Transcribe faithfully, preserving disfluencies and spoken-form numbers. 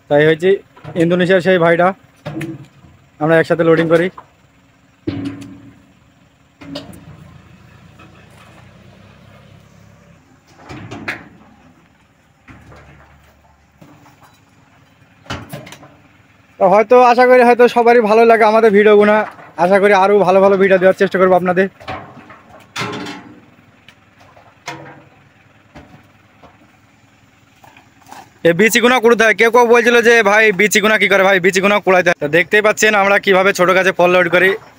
তাই হয়েছি ইন্দোনেশিয়ার সেই ভাইটা, আমরা একসাথে লোডিং করি। তো হয়তো আশা করি হয়তো সবারই ভালো লাগে আমাদের ভিডিওগুলো। আশা করি আরও ভালো ভালো ভিডিও দেওয়ার চেষ্টা করবো আপনাদের। এই বিচিগুনা কুড়াতে হয়, কেউ কেউ বলছিল যে ভাই বিচিগুনা কি করে, ভাই বিচিগুনা কুড়াইতে হয়। তো দেখতেই পাচ্ছেন আমরা কিভাবে ছোট গাছে ফল লোড করি।